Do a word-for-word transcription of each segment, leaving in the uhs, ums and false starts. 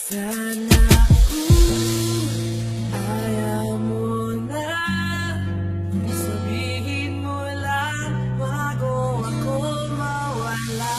Sana mm, ayaw mo na sabihin mo lang bago ako mawala.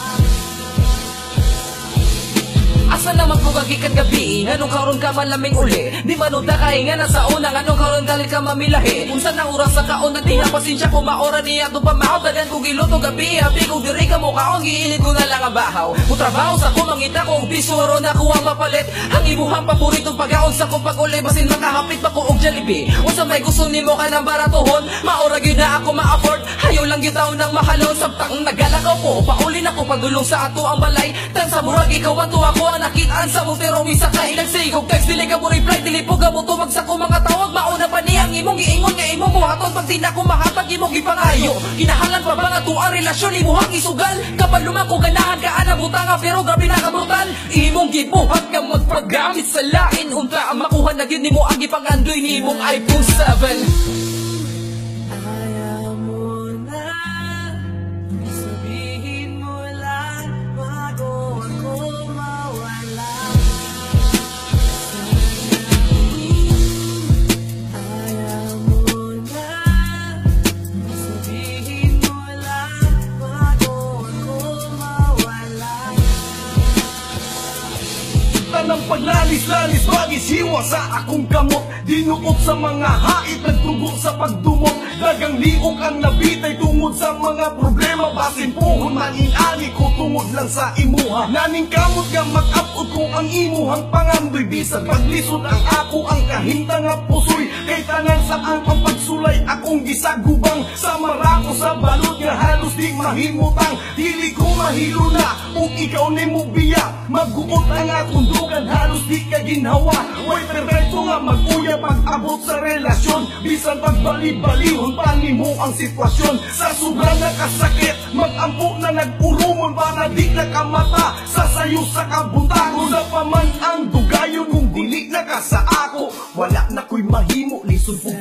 Asa naman po kagikan gabi, nganong karon ka malaming uli. Di manuda kay nga nasa una, nganong karon galit ka mamilahi. Unsa na oras sa kaon na diha pasensya ko maora niya to pamahaw. Dagan ko giluto gabi, habi ko diri ka mo kaon. Giinit ko na lang ang bahaw. Mutrabaho sa kumangita ko, bisuro na kuha mapalit. Ang imuhang paboritong pagkaon sa kong pag-uli, basin makahapit pa ko og Jollibee. Unsa may gusto nimo ka ng baratohon, maora gyud na ako ma-afford. Hayo lang gyud daw nang mahalon, sabtang nagalakaw ko. Pauli na ko pagdulong sa ato ang balay. Tan sa murag ikaw ato ako ang nakitaan sa mo pero misa ka hinagsigog text dili ka mo reply dili po gamo tumag sa ko mga tawag mauna pa niyang imong giingon nga imong buhaton pag di na ko mahatag imong gipangayo. Kinahalan pa ba nga tuwa relasyon imuhang isugal kapag lumako ganahan ka ana butanga pero grabe na ka brutal. Imong gibuhat nga magpagamit sa lain unta ang makuha na gyud nimo ang gipangandoy ni imong iPhone seven. Ayaw mo na sabihin mo lang bago ako mawala. Ayaw mo na sabihin mo lang bago ako mawala. Tanang paglalis-lalis bagis hiwa sa akong kamot. Dinukot sa mga hait, nagtugo sa pagdumot. Dagang liog ang nabitay tungod sa mga problema. Basin pohon maninali ko tungod lang sa imuha. Naning kamot nga mag-upod ko ang imuhang pangandoy. Bisag paglisod ang ako ang kahinta nga pusoy. Kay tanan sa ang pagsulay akong gisagubang. Sa marako sa balot nga halos di mahimutang. Dili ko mahilo na kung ikaw ni mo biya. Magguot ang akong dugan halos di ka ginhawa. Way perpeto nga mag-uya pag-abot sa relasyon. Bisan pagbali-balihon pani mo ang sitwasyon. Sa sobrang nakasakit mag-ampo na nag-urumon para di nakamata. Sasayo sa kabuntago na paman ang dugayon. Kung dili na ka sa ako wala na ko'y mahimo lisod po